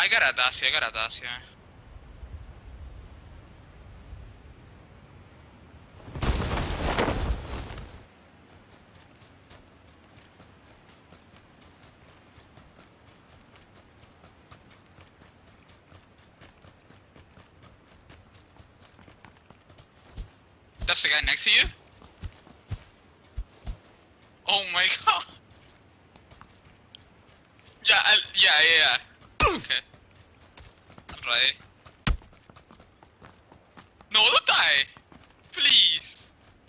I got a dash, I got a dash, yeah. That's the guy next to you? Oh my god. Yeah. Okay. Alright. No, don't die! Please!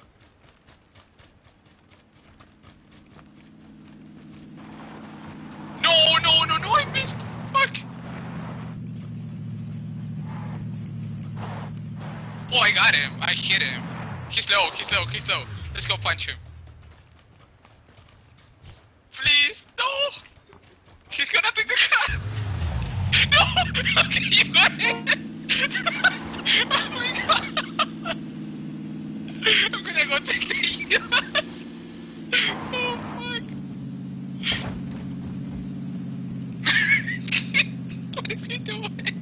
No, I missed! Fuck! Oh, I got him. I hit him. He's low. Let's go punch him. Please, no! He's gonna take the car! No! Okay, you got it! Oh my god! I'm gonna go take the heels! Oh fuck! What is he doing?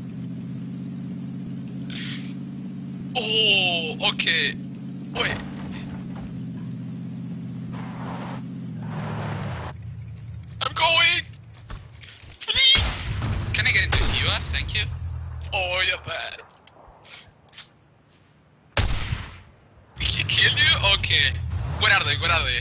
Oh, okay. Wait. I'm going! Please! Can I get into US? Thank you. Oh, you're bad. Did he kill you? Okay. Where are they?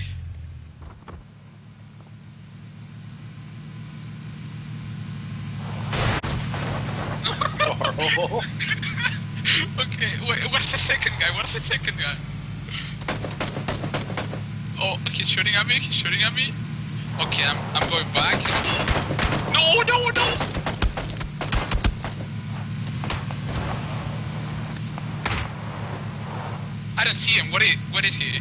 Okay, wait, where's the second guy? Oh, he's shooting at me. Okay, I'm going back. No! I don't see him. What is he?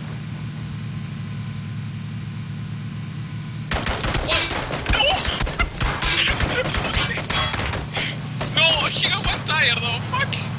Oh! No! No, he got one tire though. Fuck!